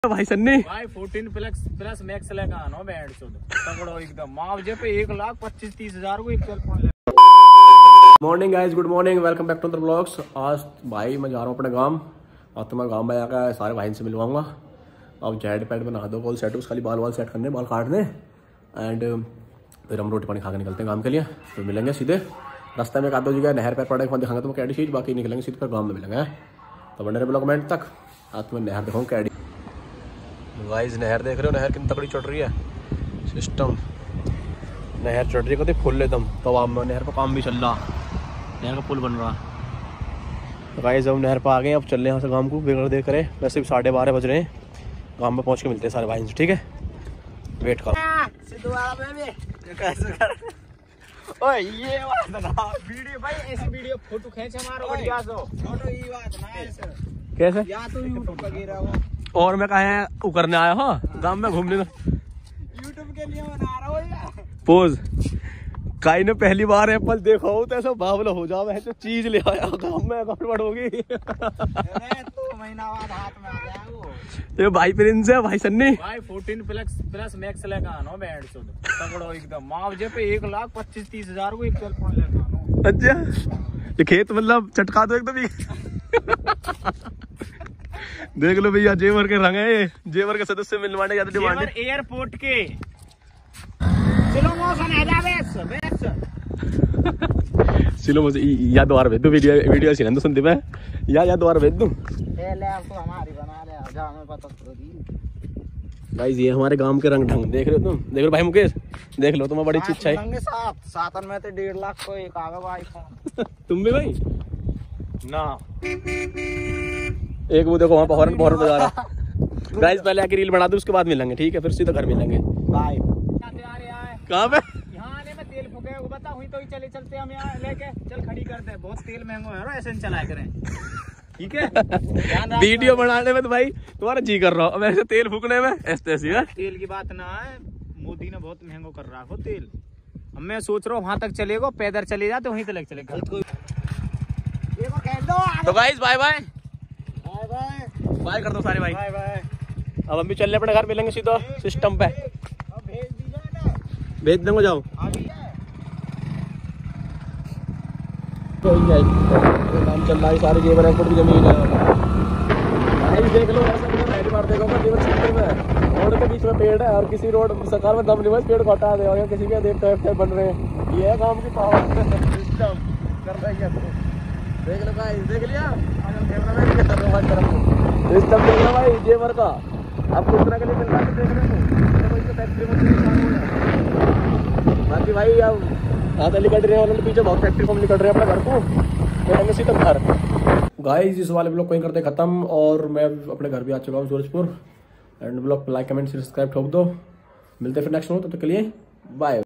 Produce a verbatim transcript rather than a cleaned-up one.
भाई सन्नी भाई fourteen plus plus max लेकर आना बैंड चोद तगड़ो एकदम मुआवजे पे एक लाख पच्चीस तीस हजार को एक टेलीफोन ले। Morning guys, good morning, welcome back to the blogs. आज भाई मैं जा रहा हूँ अपने गांव और तुम्हारे गांव में आकर सारे भाई से मिलवाऊंगा। अब जेड पैड में नहा दो कॉल सेट, खाली बाल वाल सेट करने, बाल काटने एंड फिर हम रोटी पानी खा के निकलते हैं काम के लिए। तो मिलेंगे सीधे रास्ते में, एक आध दो जगह नहर पैर पड़े दिखाऊंगा तुम्हें कैडी चीज, बाकी निकलेंगे सीधे फिर गाँव में मिलेंगे। तो बने रहे ब्लॉग में तक। आज तुम्हें नहर दिखाऊँ कैडी। गाइस नहर देख रहे हो, नहर कितनी तकड़ी चढ़ रही है, सिस्टम नहर चढ़ रही है फुल एकदम। तो अब नहर पर काम भी चल रहा, नहर का पुल बन रहा। तो गाइस हम नहर पर आ गए, अब चल रहे हैं यहाँ से गाँव को बिगड़ देख रहे। वैसे भी साढ़े बारह बज रहे हैं, गाँव में पहुँच के मिलते हैं सारे भाई से, ठीक है? वेट करो। ओए ये बात ना वीडियो भाई, ऐसी वीडियो फोटो खींच हमारा बढ़िया सो फोटो। ये बात ना ऐसे कैसे या तो यूट्यूब वगैरह हो, और मैं कहा वो करने आया हूँ गाँव में घूमने, यूट्यूब के लिए बना रहा हूँ या पोज। काई ने पहली बार एप्पल देखा हो तो ऐसा बावला हो जाओ, ऐसे चीज ले आया गाँव में गड़बड़ होगी। तो महीना बाद हाथ में आ गया वो। ये भाई प्रिंस है, भाई सन्नी भाई फोर्टीन प्लस प्लस मैक्स लेकर आना बैंड चोद तगड़ो एकदम मुआवजे पे एक लाख पच्चीस तीस हजार को एक टेलीफोन लेकर आना। अच्छा ये खेत मतलब चटका दो एकदम ही। देख लो भैया, जेवर के रंग है ये, जेवर के सदस्य मिलवाने ज्यादा डिमांड है। एयरपोर्ट के चलो मौसम है बेस बेस चलो मुझे या दोबारा भेज दो वीडियो, वीडियो सी सुनती मैं या या दोबारा भेज दूं। ए ले अब तो हमारी बना ले जा, हमें पता तो दी। गाइस ये हमारे गांव के रंग ढंग देख रहे हो तुम, देख लो भाई मुकेश, देख लो तुम्हें बड़ी इच्छा है। सात सातन में तो डेढ़ लाख को एक आगा भाई। तुम भी भाई ना एक वो देखो वहाँ पर हॉर्न हॉर्न बजा रहा। गाइस पहले आके रील बना दो, उसके बाद मिलेंगे, ठीक है? फिर सीधा घर मिलेंगे। बाय। कहाँ पे? यहाँ आने में तेल फूके वो बता हुई तो ही चले चलते हम यहाँ लेके चल खड़ी करते हैं। बहुत तेल महंगा है, ऐसे चलाया करें, ठीक है? वीडियो बनाने में तो भाई तुम्हारा जी कर रहा हो, वैसे तेल फूकने में ऐसे ऐसी है। तेल की बात ना है, मोदी ने बहुत महंगा कर रहा हो तेल। अब मैं सोच रहा हूँ वहां तक चलेगा, पैदल चले जाते वहीं तक चलेगा। तो guys bye bye bye bye bye कर दो सारे भाई। Bye bye. अब हम भी चल रहे अपने घर, मिलेंगे सीधा सिस्टम पे। अब भेज दीजिए ना, भेज देंगे, जाओ अभी है काम चल रहा है। सारे जेवर एयरपोर्ट की जमीन है भाई, देख लो ऐसा पहली बार देखो मैं जेवर क्षेत्र में, रोड के बीच में पेड़ है और किसी रोड सरकार में दम नहीं है, पेड़ को हटा दे और किसी के देख तो बन रहे हैं। ये है काम की पावर सिस्टम कर रही है। देख लो भाई, देख लिया सिस्टम, देख लो भाई जेवर का। अब कुछ तरह के लिए मिल रहा है देखने को, फैक्ट्री में। बाकी भाई अब हाथ निकल रहे हैं पीछे, बहुत फैक्ट्री को निकल रहे हैं अपने घर को, सीधा घर। गाइस इस वाले ब्लॉग को ही करते खत्म और मैं अपने घर भी आ चुका हूँ Surajpur. And blog like comment subscribe ठोक दो। मिलते फिर नेक्स्ट हो, तब तक के लिए बाय।